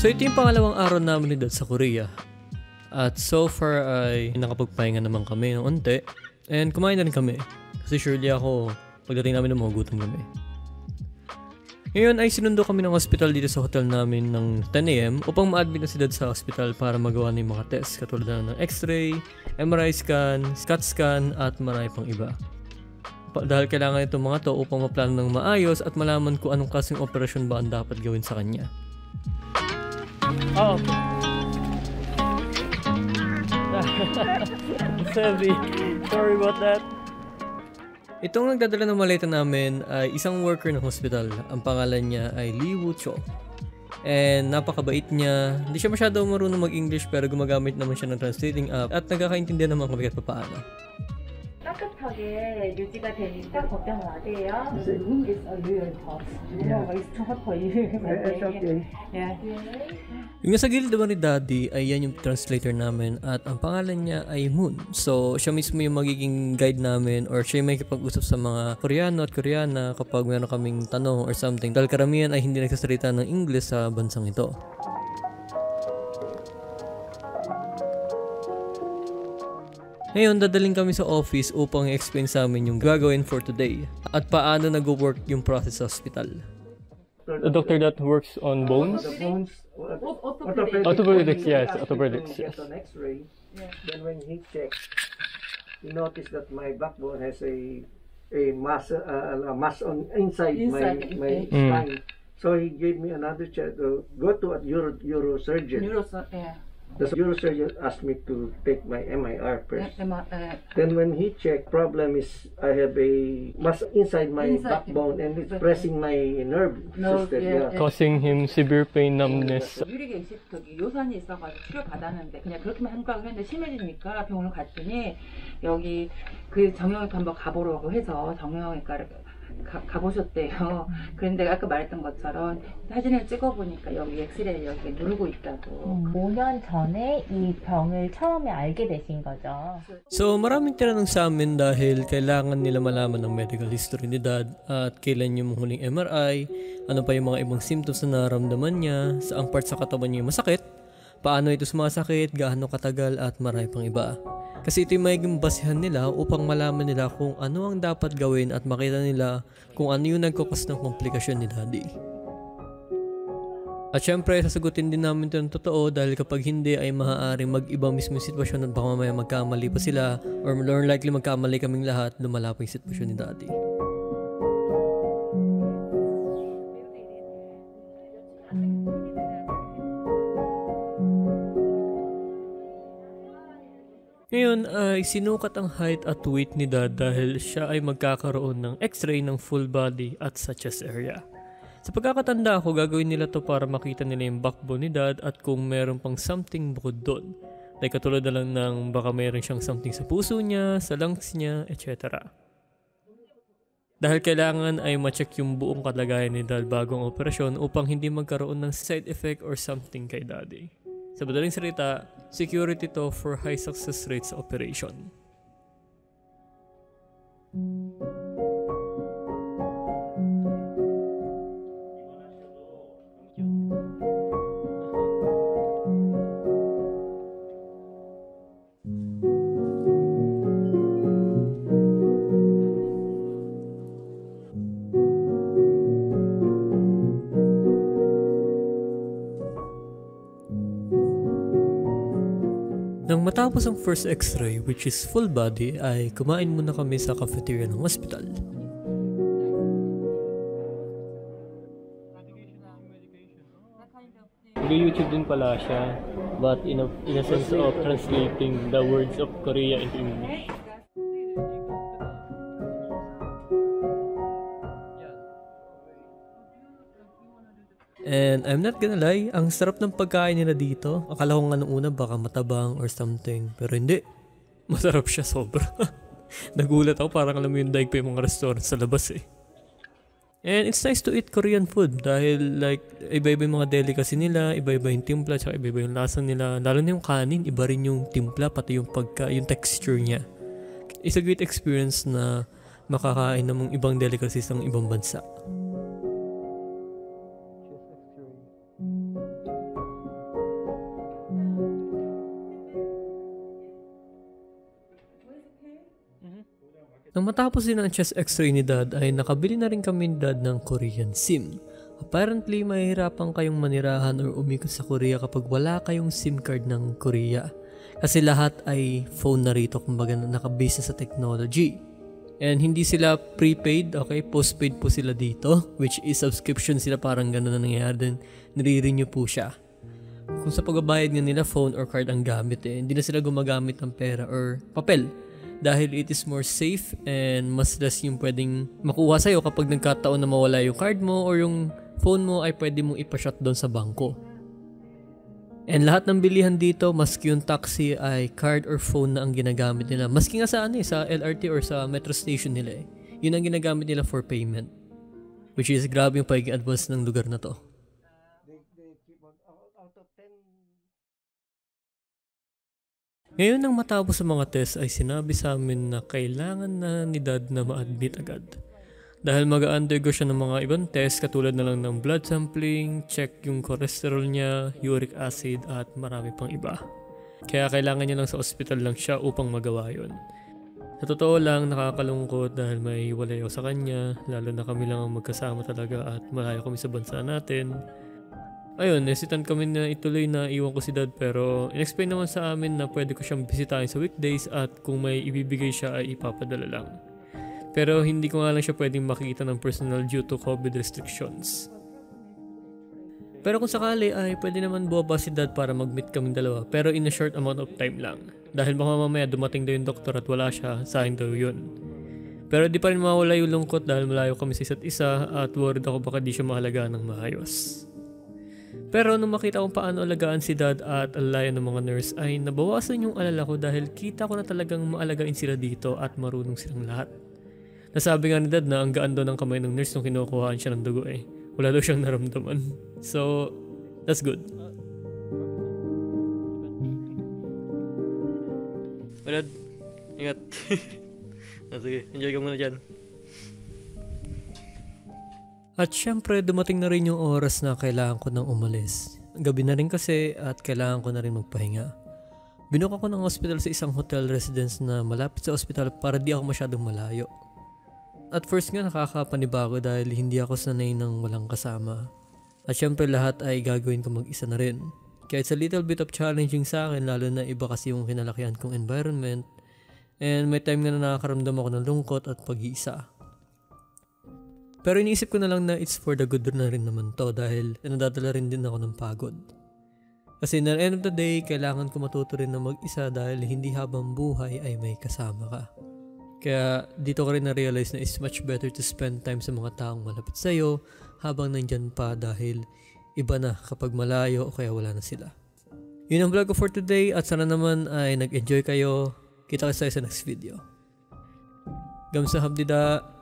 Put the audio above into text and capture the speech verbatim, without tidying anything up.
So ito yung pangalawang araw namin ni Dad sa Korea. At so far ay nakapagpahinga naman kami ng onte. And kumain na rin kami. Kasi surely ako, pagdating namin magugutom kami. Ngayon ay sinundo kami ng hospital dito sa hotel namin ng ten A M upang ma-admit na si Dad sa hospital para magawa ng mga test katulad na ng X-ray, M R I scan, C A T scan at marami pang iba. Pa- dahil kailangan itong mga to upang maplano ng maayos at malaman kung anong klaseng operasyon ba ang dapat gawin sa kanya. Oh. Sorry. Sorry about that. Itong nagdadala ng maleta namin ay isang worker ng hospital. Ang pangalan niya ay Lee Woo Cho. And napakabait niya. Hindi siya masyado marunong mag-English pero gumagamit naman siya ng translating app at nagkakaintindihan naman kami kahit papaano. 따뜻하게 유지가 되니까 걱정 마세요. It's a little hot. Yeah, it's hot for you. It's okay. Yeah. Yung nasa gilid naman ni Daddy ay yan yung translator namin at ang pangalan niya ay Moon. So siya mismo yung magiging guide namin or siya yung may kipag-usap sa mga Koreano at Koreana kapag meron kaming tanong or something. Dahil karamihan ay hindi nagsasalita ng English sa bansang ito. Ngayon, dadaling kami sa office upang i-explain sa amin yung gagawin for today at paano nag-work yung process sa hospital. A doctor that works on bones? The bones, Orthopedic. Orthopedics, yes, orthopedics, When he yes. gets an X-ray, then when he checks, he noticed that my backbone has a a mass uh, a mass on inside, Inside, my my okay. spine. So he gave me another check to go to a Euro neurosurgeon. Neurosurgeon. Yeah. The neurosurgeon asked me to take my M I R first. M R, uh, Then when he checked, problem is I have a mass inside my Inside. backbone and it's pressing my nerve Nerve, system. yeah, yeah. Causing him severe pain, numbness. 유리계 저기 요산이 있어가지고 치료 받았는데 그냥 그렇게만 생각을 했는데 심해지니까 병원을 갔더니 여기 그 정형외과 한번 가보려고 해서 정형외과를 가, 가보셨대요. 그런데 아까 말했던 것처럼 사진을 찍어보니까 여기 엑스레이 여기 누르고 있다고. 오 년 전에 이 병을 처음에 알게 되신 거죠. So maraming tinanong sa amin dahil kailangan nila malaman ng medical history ni Dad at kailan yung huling M R I, ano pa yung mga ibang symptoms na naramdaman niya, saang part sa katawan niya yung masakit, paano ito sumasakit, gaano katagal at marami pang iba. Kasi ito yung magiging basihan nila upang malaman nila kung ano ang dapat gawin at makita nila kung ano yung nagkukos ng komplikasyon ni Daddy. At syempre, sasagutin din namin ito ng totoo dahil kapag hindi ay maaaring mag-iba mismo yung sitwasyon at baka mamaya magkamali pa sila or more likely magkamali kaming lahat, lumala pa yung sitwasyon ni Daddy. Ngayon ay sinukat ang height at weight ni Dad dahil siya ay magkakaroon ng X-ray ng full body at sa chest area. Sa pagkakatanda ko, gagawin nila to para makita nila yung backbone ni Dad at kung meron pang something bukod doon. Like katulad na lang ng baka meron siyang something sa puso niya, sa lungs niya, et cetera. Dahil kailangan ay ma-check yung buong kalagayan ni Dad bagong operasyon upang hindi magkaroon ng side effect or something kay Daddy. Sa madaling salita, security to for high success rates sa operation. Nang matapos ang first X-ray, which is full body, ay kumain muna kami sa cafeteria ng hospital. Nag-YouTube din pala siya, but in a, in a sense of translating the words of Korea into English. And I'm not gonna lie, ang sarap ng pagkain nila dito. Akala ko nga nung una baka matabang or something, pero hindi. Masarap siya sobra. Nagulat ako, parang alam mo yung daig pa yung mga restaurant sa labas eh. And it's nice to eat Korean food dahil like iba-iba yung mga delicacy nila, iba-iba yung timpla, tsaka iba-iba yung lasa nila. Lalo na yung kanin, iba rin yung timpla, pati yung pagka, yung texture niya. It's a great experience na makakain ng ibang delicacies ng ibang bansa. Nang matapos din ang chest x-ray ni Dad ay nakabili na rin kami ni Dad ng Korean SIM. Apparently, mahihirapan kayong manirahan or umikot sa Korea kapag wala kayong SIM card ng Korea. Kasi lahat ay phone na rito, kumbaga nakabase sa technology. And hindi sila prepaid, okay? Postpaid po sila dito, which is subscription sila, parang gano'n na nangyayari din. Nire-renew po siya. Kung sa pagbabayad nga nila, phone or card ang gamit eh, hindi na sila gumagamit ng pera or papel. Dahil it is more safe and mas less yung pwedeng makuha sa'yo kapag nagkataon na mawala yung card mo or yung phone mo ay pwede mong ipashot doon sa bangko. And lahat ng bilihan dito, maski yung taxi ay card or phone na ang ginagamit nila. Maski nga sa ano eh, sa L R T or sa metro station nila eh. Yun ang ginagamit nila for payment. Which is grabe yung pagiging advance ng lugar na to. Ngayon nang matapos sa mga test ay sinabi sa amin na kailangan na ni Dad na ma-admit agad. Dahil mag-undergo siya ng mga ibang test katulad na lang ng blood sampling, check yung cholesterol niya, uric acid at marami pang iba. Kaya kailangan niya lang sa ospital lang siya upang magawa yun. Sa totoo lang nakakalungkot dahil may hiwalay ako sa kanya, lalo na kami lang ang magkasama talaga at malayo kami sa bansa natin. Ayun, hesitant kami na ituloy na iwan ko si Dad pero in-explain naman sa amin na pwede ko siyang bisitahin sa weekdays at kung may ibibigay siya ay ipapadala lang. Pero hindi ko nga lang siya pwedeng makikita ng personal due to COVID restrictions. Pero kung sakali ay pwede naman buwaba si Dad para mag-meet kaming dalawa pero in a short amount of time lang. Dahil baka mamaya dumating daw yung doktor at wala siya, sayang daw yun. Pero di pa rin mawala yung lungkot dahil malayo kami sa isa't isa at worried ako baka di siya mahalagaan ng maayos. Pero nung makita kong paano alagaan si Dad at alalayan ng mga nurse ay nabawasan yung alala ko dahil kita ko na talagang maalagain sila dito at marunong silang lahat. Nasabi nga ni Dad na ang gaan daw ng kamay ng nurse nung kinukuhaan siya ng dugo eh. Wala daw siyang naramdaman. So, that's good. Dad, ingat. Sige, enjoy ka muna dyan. At syempre, dumating na rin yung oras na kailangan ko nang umalis. Gabi na rin kasi at kailangan ko na rin magpahinga. Binuka ko ng hospital sa isang hotel residence na malapit sa hospital para di ako masyadong malayo. At first nga nakakapanibago dahil hindi ako sanay ng walang kasama. At syempre lahat ay gagawin ko mag-isa na rin. Kaya it's a little bit of challenging sa akin lalo na iba kasi yung kinalakihan kong environment. And may time nga na nakakaramdam ako ng lungkot at pag-iisa. Pero iniisip ko na lang na it's for the good na rin naman to dahil nadadala rin din ako ng pagod. Kasi na end of the day, kailangan ko matuto rin na mag-isa dahil hindi habang buhay ay may kasama ka. Kaya dito ko rin na-realize na it's much better to spend time sa mga taong malapit sa'yo habang nandyan pa dahil iba na kapag malayo o kaya wala na sila. Yun ang vlog ko for today at sana naman ay nag-enjoy kayo. Kita ko sa next video. Gamsahamnida.